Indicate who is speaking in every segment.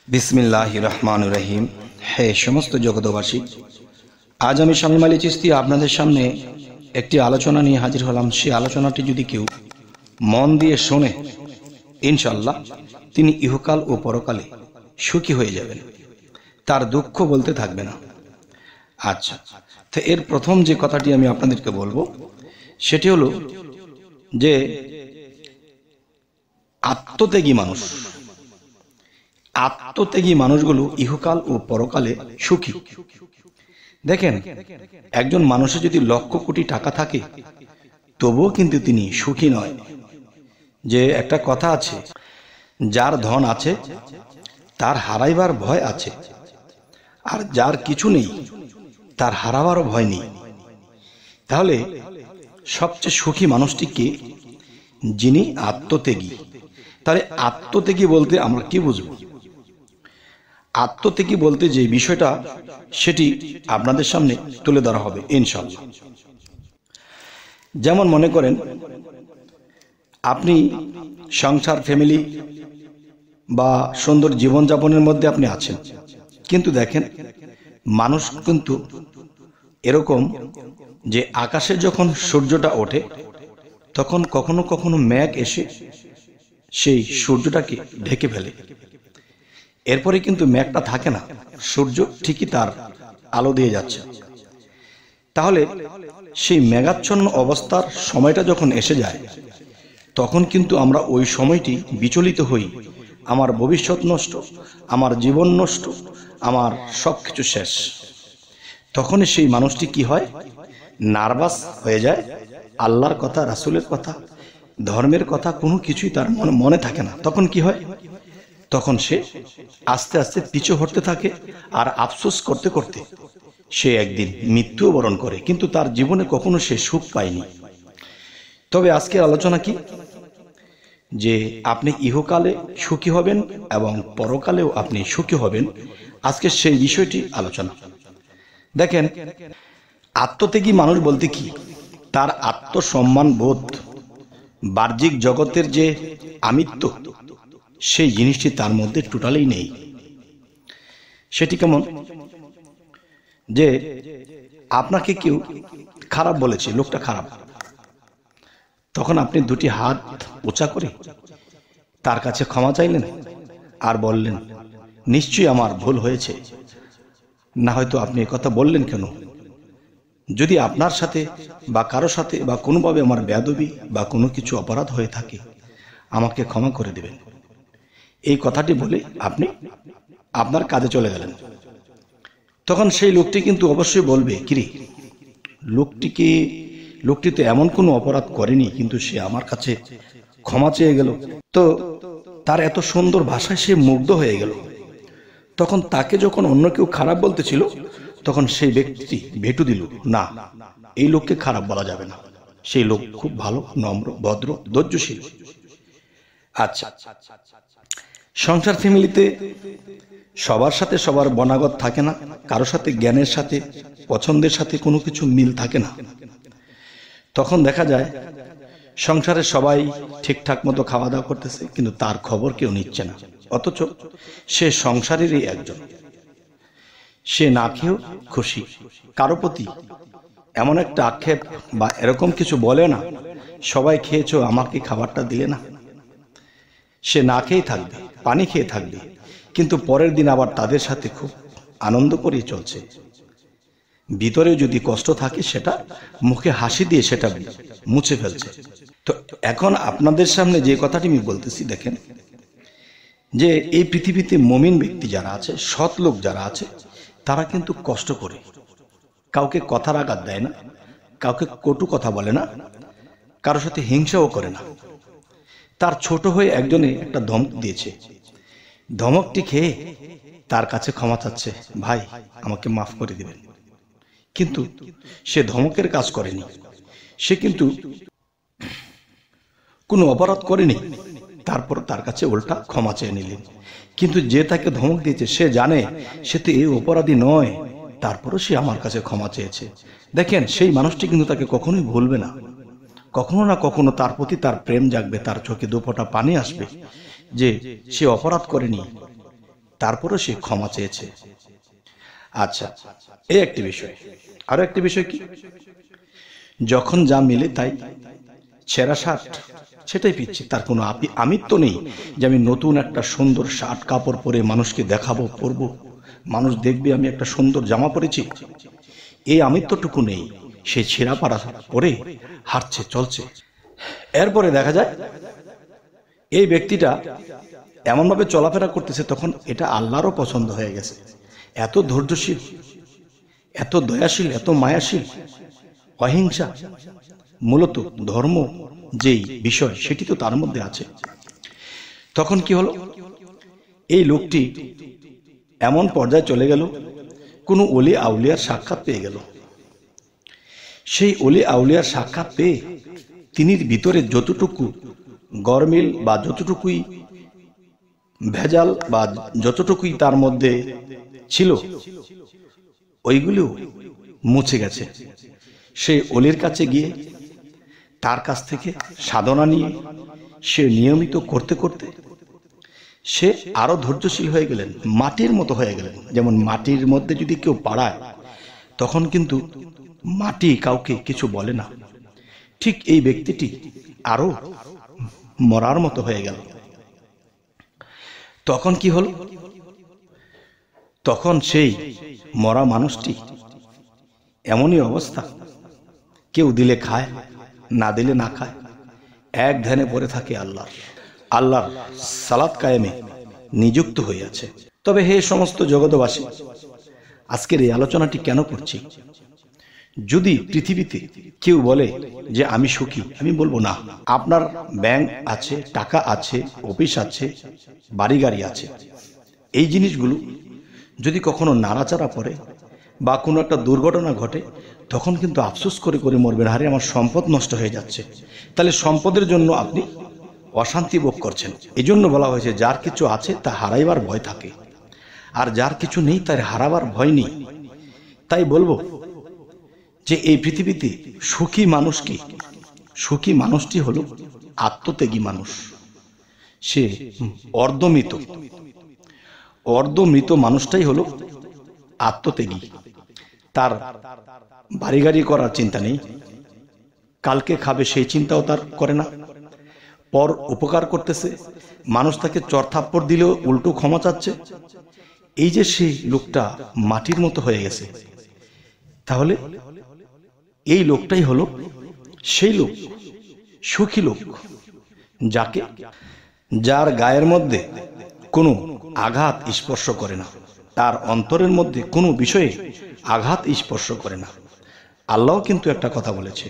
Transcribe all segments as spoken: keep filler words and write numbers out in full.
Speaker 1: বিসমিল্লাহির রহমানির রহিম। হে সমস্ত জগতবাসী, আজ আমি শামীম আলী চিশতি আপনাদের সামনে একটি আলোচনা নিয়ে হাজির হলাম। সেই আলোচনাটি যদি কেউ মন দিয়ে শোনে, ইনশাআল্লাহ তিনি ইহকাল ও পরকালে সুখী হয়ে যাবেন, তার দুঃখ বলতে থাকবে না। আচ্ছা, তো এর প্রথম যে কথাটি আমি আপনাদেরকে বলবো সেটি হলো যে আত্মত্যাগী মানুষ আত্মত্যাগী মানুষগুলো ইহকাল ও পরকালে সুখী। দেখেন, একজন মানুষের যদি লক্ষ কোটি টাকা থাকে তবুও কিন্তু তিনি সুখী নয়। যে একটা কথা আছে, যার ধন আছে তার হারাইবার ভয় আছে, আর যার কিছু নেই তার হারাবারও ভয় নেই। তাহলে সবচেয়ে সুখী মানুষটি কে? যিনি আত্মত্যাগী। তাহলে আত্মত্যাগী বলতে আমরা কি বুঝব? আত্মত্যাগী বলতে যে বিষয়টা সেটি আপনাদের সামনে তুলে ধরা হবে ইনশাআল্লাহ। যেমন মনে করেন, আপনি সংসার, ফ্যামিলি বা সুন্দর জীবনযাপনের মধ্যে আপনি আছেন, কিন্তু দেখেন মানুষ কিন্তু এরকম যে আকাশে যখন সূর্যটা ওঠে তখন কখনো কখনো মেঘ এসে সেই সূর্যটাকে ঢেকে ফেলে, এরপরে কিন্তু মেঘটা থাকে না, সূর্য ঠিকই তার আলো দিয়ে যাচ্ছে। তাহলে সেই মেঘাচ্ছন্ন অবস্থার সময়টা যখন এসে যায় তখন কিন্তু আমরা ওই সময়টি বিচলিত হই, আমার ভবিষ্যৎ নষ্ট, আমার জীবন নষ্ট, আমার সব কিছু শেষ। তখনই সেই মানুষটি কি হয়? নার্ভাস হয়ে যায়। আল্লাহর কথা, রাসূলের কথা, ধর্মের কথা কোনো কিছুই তার মনে মনে থাকে না। তখন কি হয়? তখন সে আস্তে আস্তে পিছু হটতে থাকে, আর আফসোস করতে করতে সে একদিন মৃত্যুও বরণ করে, কিন্তু তার জীবনে কখনো সে সুখ পায়নি। তবে আজকের আলোচনা কি? যে আপনি ইহকালে সুখী হবেন এবং পরকালেও আপনি সুখী হবেন, আজকে সেই বিষয়টি আলোচনা। দেখেন, আত্মত্যাগী মানুষ বলতে কি? তার আত্মসম্মান বোধ, বাহ্যিক জগতের যে আমিত্ব, সেই জিনিসটি তার মধ্যে টোটালি নেই। সেটি কেমন? যে আপনাকে কেউ খারাপ বলেছে, লোকটা খারাপ, তখন আপনি দুটি হাত উঁচা করে তার কাছে ক্ষমা চাইলেন আর বললেন, নিশ্চয়ই আমার ভুল হয়েছে। না হয়তো আপনি কথা বললেন কেন? যদি আপনার সাথে বা কারো সাথে বা কোনোভাবে আমার বেয়াদবি বা কোনো কিছু অপরাধ হয়ে থাকে, আমাকে ক্ষমা করে দেবেন। এই কথাটি বলে আপনি আপনার কাজে চলে গেলেন। তখন সেই লোকটি কিন্তু অবশ্যই বলবে, কিরে, লোকটিকে লোকটি তো এমন কোনো অপরাধ করেনি, কিন্তু সে আমার কাছে ক্ষমা চেয়ে গেল। তো তার এত সুন্দর ভাষায় সে মুগ্ধ হয়ে গেল। তখন তাকে যখন অন্য কেউ খারাপ বলতেছিল তখন সেই ব্যক্তি ভেটু দিল, না, এই লোককে খারাপ বলা যাবে না, সেই লোক খুব ভালো, নম্র, ভদ্র, ধৈর্যশীল। আচ্ছা, সংসার ফ্যামিলিতে সবার সাথে সবার বনাগত থাকে না, কারো সাথে জ্ঞানের সাথে, পছন্দের সাথে কোনো কিছু মিল থাকে না। তখন দেখা যায় সংসারে সবাই ঠিকঠাক মতো খাওয়া দাওয়া করতেছে, কিন্তু তার খবর কেউ নিচ্ছে না, অথচ সে সংসারেরই একজন। সে না খেয়েও খুশি, কারো প্রতি এমন একটা আক্ষেপ বা এরকম কিছু বলে না, সবাই খেয়েছো, আমাকে খাবারটা দিলে না। সে না খেয়ে থাকবে, পানি খেয়ে থাকবে, কিন্তু পরের দিন আবার তাদের সাথে খুব আনন্দ করে চলছে। ভিতরে যদি কষ্ট থাকে সেটা মুখে হাসি দিয়ে সেটা মুছে ফেলছে। তো এখন আপনাদের সামনে যে কথাটি আমি বলতেছি, দেখেন যে এই পৃথিবীতে মুমিন ব্যক্তি যারা আছে, সৎ লোক যারা আছে, তারা কিন্তু কষ্ট করে, কাউকে কথার আঘাত দেয় না, কাউকে কটু কথা বলে না, কারোর সাথে হিংসাও করে না। তার ছোট হয়ে একজনে একটা ধমক দিয়েছে, ধমকটি খেয়ে তার কাছে ক্ষমা চাচ্ছে, ভাই আমাকে মাফ করে দিবেন। কিন্তু সে ধমকের কাজ করেনি, সে কিন্তু কোনো অপরাধ করেনি, তারপর তার কাছে উল্টা ক্ষমা চেয়ে নিলেন। কিন্তু যে তাকে ধমক দিয়েছে সে জানে সে তো এই অপরাধী নয়, তারপরও সে আমার কাছে ক্ষমা চেয়েছে। দেখেন, সেই মানুষটি কিন্তু তাকে কখনোই ভুলবে না, কখনো না কখনো তার প্রতি তার প্রেম জাগবে, তার চোখে দুফোঁটা পানি আসবে যে সে অপরাধ করেনি, তারপরও সে ক্ষমা চেয়েছে। আচ্ছা, এই একটি বিষয়। আরো একটি বিষয় কি, যখন যা মিলে তাই ছেঁড়া শার্ট সেটাই পিচ্ছি, তার কোনো আমিত্ব নেই যে আমি নতুন একটা সুন্দর শার্ট কাপড় পরে মানুষকে দেখাবো, পরবো, মানুষ দেখবে আমি একটা সুন্দর জামা পরেছি, এই আমিত্বটুকু নেই। সে ছেঁড়া পাড়া পরে হাঁটছে, চলছে। এরপরে দেখা যায় এই ব্যক্তিটা এমনভাবে চলাফেরা করতেছে, তখন এটা আল্লাহরও পছন্দ হয়ে গেছে। এত ধৈর্যশীল, এত দয়াশীল, এত মায়াশীল, অহিংসা, মূলত ধর্ম যেই বিষয় সেটি তো তার মধ্যে আছে। তখন কি হলো, এই লোকটি এমন পর্যায়ে চলে গেল, কোনো অলি আউলিয়ার সাক্ষাৎ পেয়ে গেল। সেই অলি আউলিয়ার সাক্ষাৎ পেয়ে তিনি ভিতরে যতটুকু গরমিল বা যতটুকুই ভেজাল বা যতটুকুই তার মধ্যে ছিল ওইগুলো মুছে গেছে। সে অলির কাছে গিয়ে তার কাছ থেকে সাধনা নিয়ে সে নিয়মিত করতে করতে সে আরো ধৈর্যশীল হয়ে গেলেন, মাটির মতো হয়ে গেলেন। যেমন মাটির মধ্যে যদি কেউ পাড়ায় তখন কিন্তু মাটি কাউকে কিছু বলে না, ঠিক এই ব্যক্তিটি আরো মরার মতো হয়ে গেল। তখন কি হল, তখন সেই মরা মানুষটি এমনই অবস্থা, কেউ দিলে খায়, না দিলে না খায়, এক ধ্যানে পড়ে থাকে আল্লাহর আল্লাহর সালাত কায়েমে নিযুক্ত হয়ে আছে। তবে হে সমস্ত জগতবাসী, আজকের এই আলোচনাটি কেন করছি, যদি পৃথিবীতে কেউ বলে যে আমি সুখী, আমি বলবো না। আপনার ব্যাংক আছে, টাকা আছে, অফিস আছে, বাড়ি গাড়ি আছে, এই জিনিসগুলো যদি কখনো নাড়াচাড়া পড়ে বা কোনো একটা দুর্ঘটনা ঘটে, তখন কিন্তু আফসোস করে করে মরবেন, আরে আমার সম্পদ নষ্ট হয়ে যাচ্ছে। তাহলে সম্পদের জন্য আপনি অশান্তি ভোগ করছেন। এই জন্য বলা হয়েছে যার কিছু আছে তা হারাইবার ভয় থাকে, আর যার কিছু নেই তার হারাবার ভয় নেই। তাই বলবো যে এই পৃথিবীতে সুখী মানুষ কি? সুখী মানুষটি হলো আত্মত্যাগী মানুষ। সে অর্ধমৃত, অর্ধমৃত মানুষটাই হলো আত্মত্যাগী। তার বাড়ি গাড়ি করার চিন্তা নেই, কালকে খাবে সেই চিন্তাও তার করে না, পর উপকার করতেছে, মানুষ তাকে চর থাপ্পড় দিলেও উল্টো ক্ষমা চাচ্ছে। এই যে সেই লোকটা মাটির মতো হয়ে গেছে, তাহলে এই লোকটাই হলো সেই লোক, সুখী লোক, যাকে যার গায়ের মধ্যে কোনো আঘাত স্পর্শ করে না, তার অন্তরের মধ্যে কোনো বিষয়ে আঘাত স্পর্শ করে না। আল্লাহ কিন্তু একটা কথা বলেছে,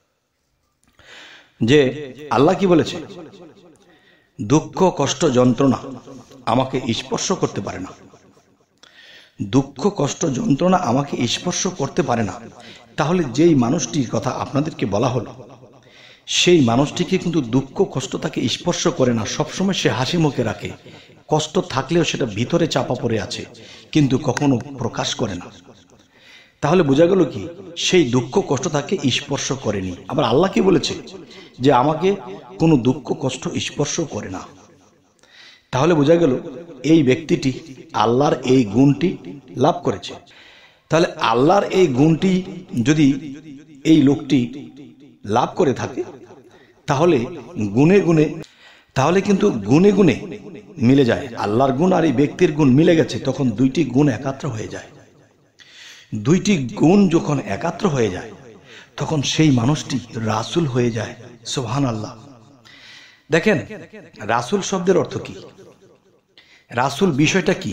Speaker 1: যে আল্লাহ কি বলেছে, দুঃখ কষ্ট যন্ত্রণা আমাকে স্পর্শ করতে পারে না। দুঃখ কষ্ট যন্ত্রণা আমাকে স্পর্শ করতে পারে না। তাহলে যেই মানুষটির কথা আপনাদেরকে বলা হলো, সেই মানুষটিকে কিন্তু দুঃখ কষ্ট তাকে স্পর্শ করে না, সবসময় সে হাসি মুখে রাখে। কষ্ট থাকলেও সেটা ভিতরে চাপা পড়ে আছে, কিন্তু কখনো প্রকাশ করে না। তাহলে বোঝা গেল কি, সেই দুঃখ কষ্ট তাকে স্পর্শ করেনি। আবার আল্লাহ কি বলেছে, যে আমাকে কোনো দুঃখ কষ্ট স্পর্শ করে না। তাহলে বোঝা গেল এই ব্যক্তিটি আল্লাহর এই গুণটি লাভ করেছে। তাহলে আল্লাহর এই গুণটি যদি এই লোকটি লাভ করে থাকে, তাহলে গুণে গুণে তাহলে কিন্তু গুণে গুণে মিলে যায়। আল্লাহর গুণ আর এই ব্যক্তির গুণ মিলে গেছে, তখন দুইটি গুণ একাত্র হয়ে যায়। দুইটি গুণ যখন একাত্র হয়ে যায়, তখন সেই মানুষটি রাসূল হয়ে যায়। সুবহানাল্লাহ। দেখেন, রাসূল শব্দের অর্থ কি, রাসূল বিষয়টা কি?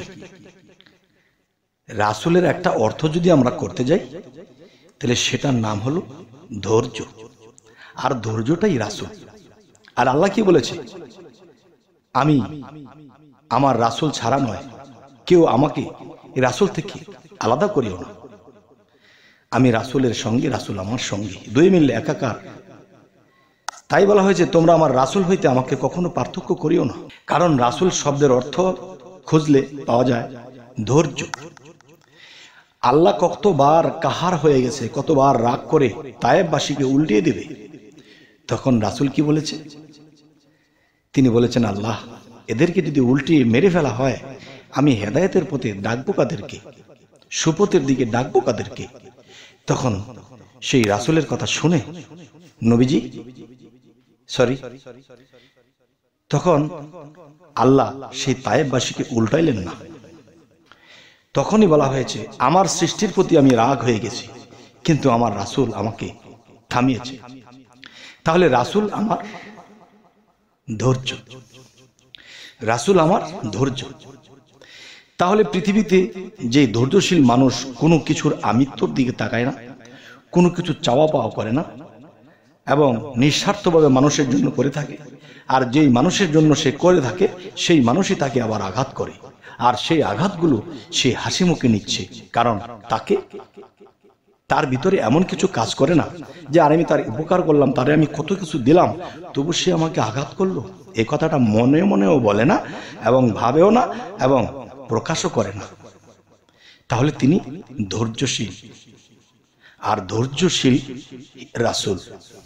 Speaker 1: রাসূলের একটা অর্থ যদি আমরা করতে যাই, তাহলে সেটার নাম হলো ধৈর্য, আর ধৈর্যটাই রাসূল। আর আল্লাহ কি বলেছে, আমি আমার রাসূল ছাড়া নয়, কেউ আমাকে রাসূল থেকে আলাদা করিও না। আমি রাসূলের সঙ্গে, রাসূল আমার সঙ্গে, দুই মিললে একাকার। তাই বলা হয়েছে, তোমরা আমার রাসূল হইতে আমাকে কখনো পার্থক্য করিও না। কারণ রাসূল শব্দের অর্থ খুঁজলে পাওয়া যায় ধৈর্য। আল্লাহ কতবার কাহার হয়ে গেছে, কতবার রাগ করে তায়েববাসীকে উল্টিয়ে দেবে, তখন রাসূল কি বলেছে, তিনি বলেছেন, আল্লাহ এদেরকে যদি উল্টিয়ে মেরে ফেলা হয়, আমি হেদায়েতের পথে ডাকবো কাদেরকে, সুপথের দিকে ডাকবো কাদেরকে? তখন সেই রাসূলের কথা শুনে নবীজি সরি তখন আল্লাহ সেই তায়েববাসীকে উল্টাইলেন না। তখনই বলা হয়েছে, আমার সৃষ্টির প্রতি আমি রাগ হয়ে গেছি, কিন্তু আমার রাসূল আমাকে থামিয়েছে। তাহলে রাসূল আমার ধৈর্য, রাসূল আমার ধৈর্য। তাহলে পৃথিবীতে যে ধৈর্যশীল মানুষ কোনো কিছুর আমিত্বর দিকে তাকায় না, কোনো কিছু চাওয়া পাওয়া করে না এবং নিঃস্বার্থভাবে মানুষের জন্য করে থাকে, আর যেই মানুষের জন্য সে করে থাকে সেই মানুষই তাকে আবার আঘাত করে, আর সেই আঘাতগুলো সে হাসি মুখে নিচ্ছে, কারণ তাকে তার ভিতরে এমন কিছু কাজ করে না যে আর আমি তার উপকার করলাম, তারে আমি কত কিছু দিলাম, তবু সে আমাকে আঘাত করলো। এই কথাটা মনে মনেও বলে না এবং ভাবেও না এবং প্রকাশও করে না। তাহলে তিনি ধৈর্যশীল, আর ধৈর্যশীল রাসূল।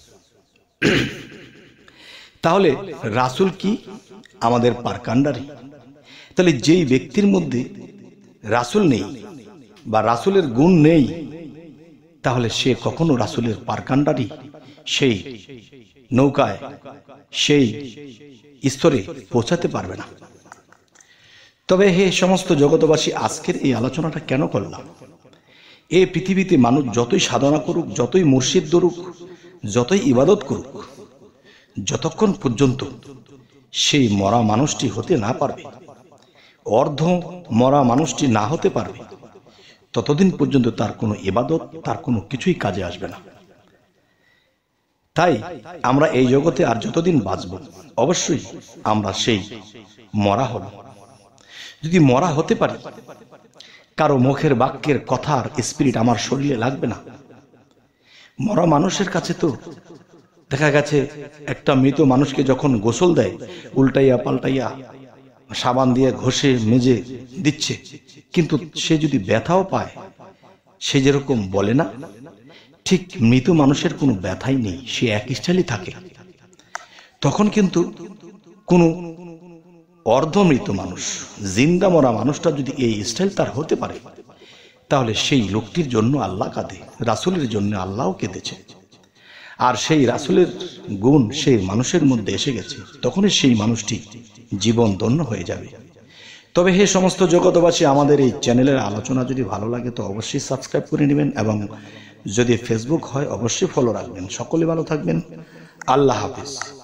Speaker 1: তাহলে রাসূল কি? আমাদের পারকান্ডারি। তাহলে যেই ব্যক্তির মধ্যে রাসূল নেই বা রাসূলের গুণ নেই, তাহলে সে কখনো রাসূলের পারকান্ডারি সেই নৌকায় সেই স্তরে পৌঁছাতে পারবে না। তবে হে সমস্ত জগতবাসী, আজকের এই আলোচনাটা কেন করলাম? এই পৃথিবীতে মানুষ যতই সাধনা করুক, যতই মুর্শিদ ধরুক, যতই ইবাদত করুক, যতক্ষণ পর্যন্ত সেই মরা মানুষটি হতে না পারবে, অর্ধ মরা মানুষটি না হতে পারবে, ততদিন পর্যন্ত তার কোনো ইবাদত, তার কোনো কিছুই কাজে আসবে না। তাই আমরা এই জগতে আর যতদিন বাঁচব, অবশ্যই আমরা সেই মরা হব। যদি মরা হতে পারি, কারো মুখের বাক্যের কথার স্পিরিট আমার শরীরে লাগবে না। মরা মানুষের কাছে তো দেখা গেছে একটা মৃত মানুষকে যখন গোসল দেয়, উল্টাইয়া পাল্টাইয়া সাবান দিয়ে ঘষে মেজে দিচ্ছে, কিন্তু সে যদি ব্যথাও পায়, সে যেরকম বলে না, ঠিক মৃত মানুষের কোনো ব্যথাই নেই, সে এক স্টাইলই থাকে। তখন কিন্তু কোনো অর্ধমৃত মানুষ, জিন্দা মরা মানুষটা যদি এই স্টাইল তার হতে পারে, তাহলে সেই লোকটির জন্য আল্লাহ কাঁদে, রাসূলের জন্য আল্লাহও কেঁদেছে। আর সেই রাসূলের গুণ সেই মানুষের মধ্যে এসে গেছে, তখনই সেই মানুষটি জীবন ধন্য হয়ে যাবে। তবে হে সমস্ত জগতবাসী, আমাদের এই চ্যানেলের আলোচনা যদি ভালো লাগে তো অবশ্যই সাবস্ক্রাইব করে নেবেন, এবং যদি ফেসবুক হয় অবশ্যই ফলো রাখবেন। সকলে ভালো থাকবেন। আল্লাহ হাফেজ।